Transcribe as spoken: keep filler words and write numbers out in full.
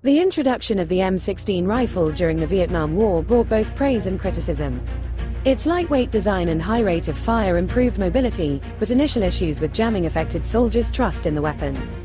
The introduction of the M sixteen rifle during the Vietnam War brought both praise and criticism. Its lightweight design and high rate of fire improved mobility, but initial issues with jamming affected soldiers' trust in the weapon.